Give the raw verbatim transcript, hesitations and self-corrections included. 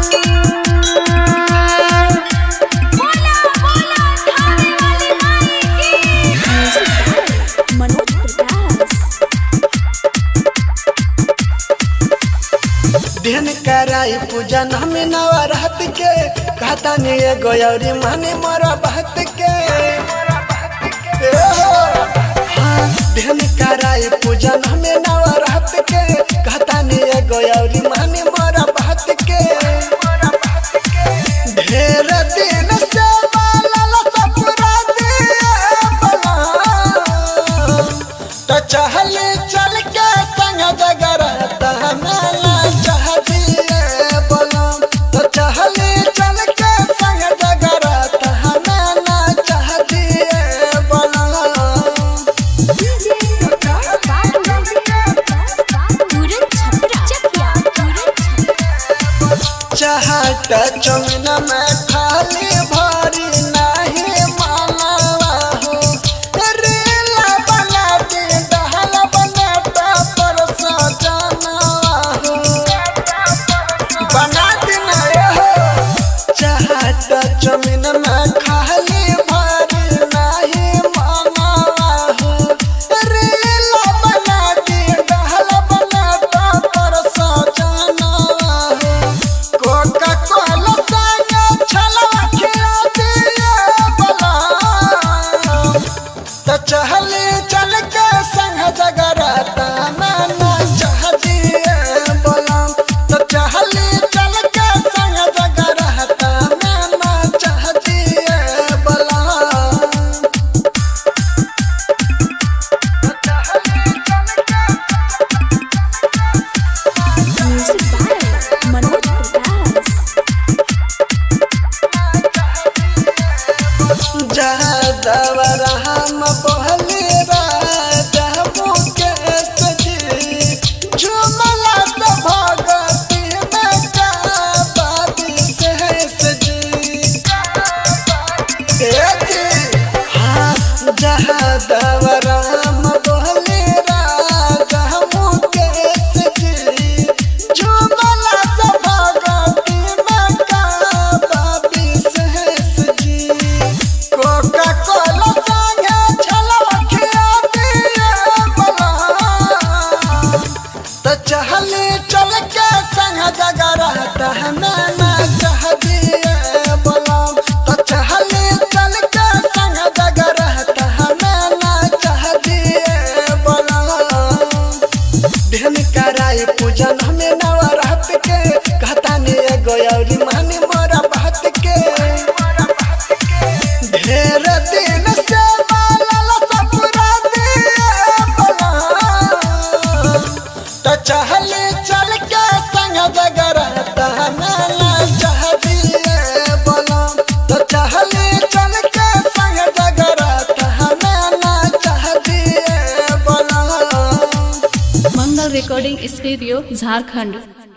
दिन कराई पूजन हमें नवरात के कहता नहीं गौरी माने मोरा बात के हाँ दिन कराई पूजन हमें नवरात के कहता नहीं गौरी माने मोरा बात के ढेर दिन से तो चहल चल के संग जगरता मेला चाहत चौमिन में खाली भरी नहीं मानवा हो रीला बना दे दहल बना पर सजनवा हो बना देना हो चाहत चौमिन में खाली भरी नहीं मानवा हो रीला बना दे दहल बना पर सजनवा हो कोका कोला संग छलवा खिला दिए बला तो चहल चल के संग जगरता मैंने चाह दिए बला तो चहल चल के संग जगरता मैंने चाह दिए बला जहदवरा हम पहले राजा मुकेश जी झुमला तो भगती में का विशेष जी हाँ जहदवरा हम पहले राजा मुकेश जी झुमला तो भगती में का विशेष जी कोका कोला संग छलवा खिला दिए बला तो चहल चल के संग जगरता मैंने चाह दिए बला तो चहल चल के संग जगरता मैंने चाह दिए बला दिन कराई पूजन हमें नवरात के कहता नहीं गौरी माने मोरा बात के ढेर दिन से सपुरा दिए बला तो चहल चल के संग जगरता मेला चाह दिए बला तो चहल चल के संग जगरता मेला चाह दिए बला। Mangal recording studio Jharkhand.